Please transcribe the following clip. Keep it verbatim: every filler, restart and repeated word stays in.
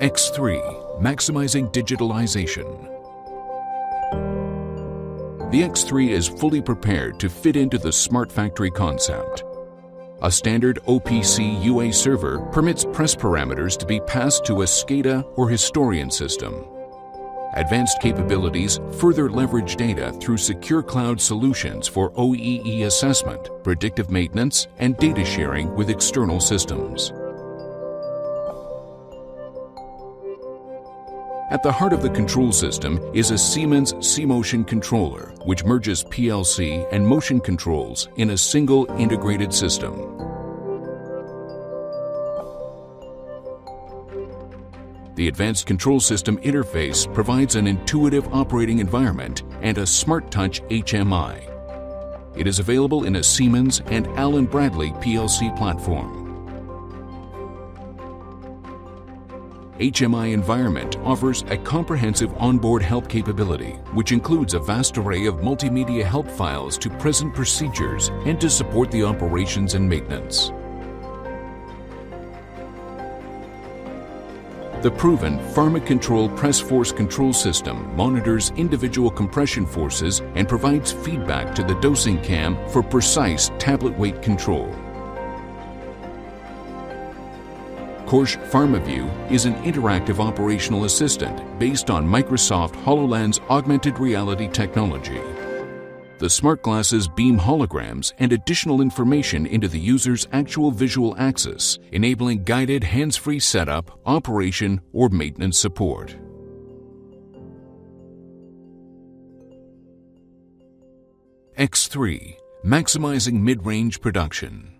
X three, maximizing digitalization. The X three is fully prepared to fit into the smart factory concept. A standard O P C U A server permits press parameters to be passed to a SCADA or historian system. Advanced capabilities further leverage data through secure cloud solutions for O E E assessment, predictive maintenance, and data sharing with external systems. At the heart of the control system is a Siemens SIMOTION controller, which merges P L C and motion controls in a single integrated system. The Advanced Control System interface provides an intuitive operating environment and a Smart-Touch H M I. It is available in a Siemens and Allen Bradley P L C platform. H M I environment offers a comprehensive onboard help capability, which includes a vast array of multimedia help files to present procedures and to support the operations and maintenance. The proven PharmaControl press force control system monitors individual compression forces and provides feedback to the dosing cam for precise tablet weight control. KORSCH PharmaView is an interactive operational assistant based on Microsoft HoloLens augmented reality technology. The smart glasses beam holograms and additional information into the user's actual visual axis, enabling guided hands-free setup, operation, or maintenance support. X three, maximizing mid-range production.